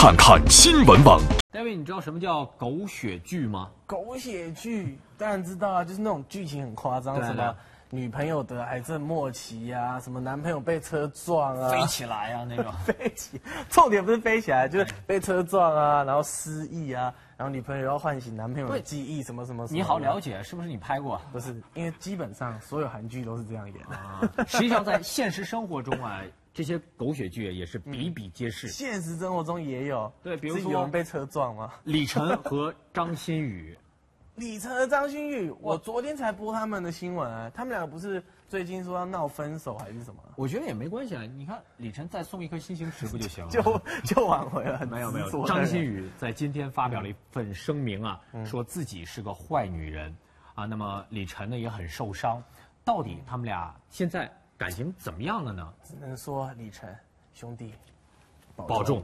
看看新闻网。 David， 你知道什么叫狗血剧吗？ 狗血剧当然知道啊，就是那种剧情很夸张，什么女朋友得癌症末期呀、什么男朋友被车撞啊， 飞起来啊那种。 飞起，重点不是飞起来，就是被车撞啊，然后失忆啊，然后女朋友要唤醒男朋友的记忆，什么什么。 你好了解，是不是你拍过？ 不是，因为基本上所有韩剧都是这样演的。 实际上，在现实生活中啊，这些狗血剧也是比比皆是。 现实生活中也有， 对，比如说有人被车撞吗？ 李晨和张馨予。 李晨和张馨予，我昨天才播他们的新闻啊，他们两个不是最近说要闹分手还是什么？ 我觉得也没关系啊，你看李晨再送一颗星星石不就行了？ 就挽回了。 没有，张馨予在今天发表了一份声明啊，说自己是个坏女人啊。那么李晨呢也很受伤，到底他们俩现在感情怎么样了呢？ 只能说李晨兄弟保重。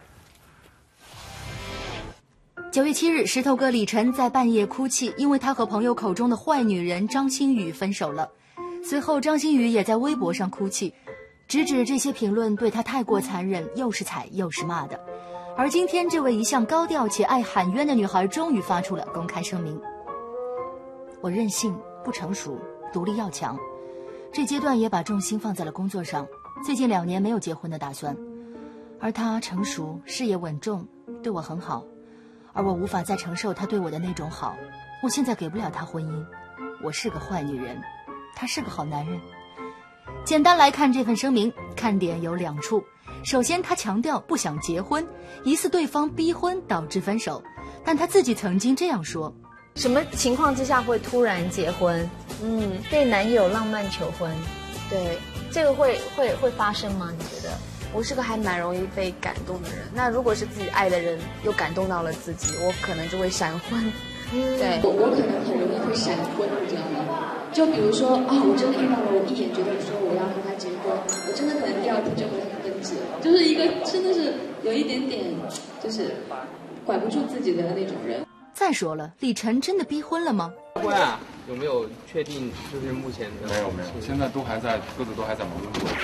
9月7日，石头哥李晨在半夜哭泣，因为他和朋友口中的坏女人张馨予分手了。随后，张馨予也在微博上哭泣，直指这些评论对他太过残忍，又是踩又是骂的。而今天，这位一向高调且爱喊冤的女孩终于发出了公开声明：我任性、不成熟、独立要强，这阶段也把重心放在了工作上。最近2年没有结婚的打算，而他成熟、事业稳重，对我很好。而我无法再承受他对我的那种好，我现在给不了他婚姻。我是个坏女人，他是个好男人。简单来看这份声明，看点有2处。首先，他强调不想结婚，疑似对方逼婚导致分手，但他自己曾经这样说： 什么情况之下会突然结婚？被男友浪漫求婚，对，这个会发生吗？你觉得？ 我是个还蛮容易被感动的人，那如果是自己爱的人又感动到了自己，我可能就会闪婚。对， 我可能很容易会闪婚，你知道吗？就比如说啊，我真的遇到了，我一眼觉得说我要和他结婚，我真的可能第2天就和他登记了，就是一个真的是有一点点就是管不住自己的那种人。 再说了，李晨真的逼婚了吗？ 婚啊，有没有确定？就是目前的没有，现在都还在各自都还在忙工作。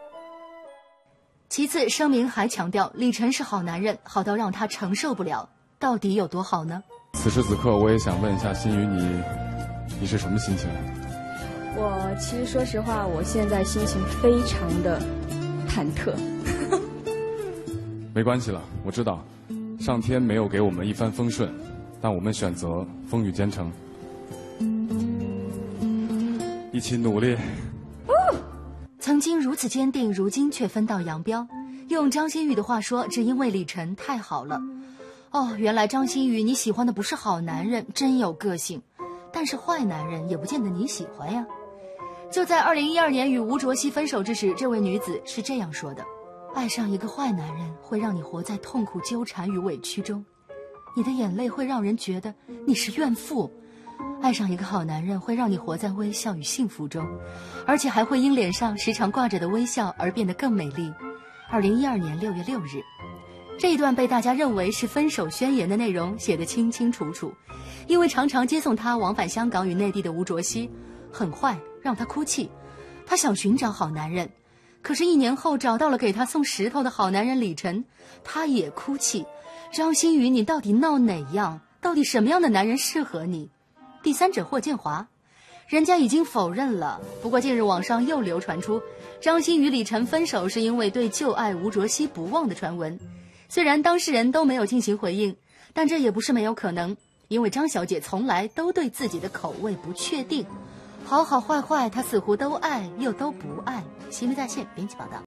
其次，声明还强调李晨是好男人，好到让他承受不了。到底有多好呢？ 此时此刻，我也想问一下馨予，你是什么心情？ 我其实说实话，我现在心情非常的忐忑。 没关系了，我知道，上天没有给我们一帆风顺，但我们选择风雨兼程，一起努力。 曾经如此坚定，如今却分道扬镳。用张馨予的话说，只因为李晨太好了。哦，原来张馨予你喜欢的不是好男人，真有个性。但是坏男人也不见得你喜欢呀。就在2012年与吴卓羲分手之时，这位女子是这样说的：爱上一个坏男人会让你活在痛苦纠缠与委屈中，你的眼泪会让人觉得你是怨妇。爱上一个好男人会让你活在微笑与幸福中，而且还会因脸上时常挂着的微笑而变得更美丽。2012年6月6日，这一段被大家认为是分手宣言的内容写得清清楚楚。因为常常接送他往返香港与内地的吴卓羲很坏，让他哭泣。他想寻找好男人，可是1年后找到了给他送石头的好男人李晨，他也哭泣。张馨予，你到底闹哪样？到底什么样的男人适合你？第三者霍建华，人家已经否认了。不过近日网上又流传出张馨予李晨分手是因为对旧爱吴卓羲不忘的传闻。虽然当事人都没有进行回应，但这也不是没有可能，因为张小姐从来都对自己的口味不确定，好好坏坏她似乎都爱又都不爱。新闻在线编辑报道。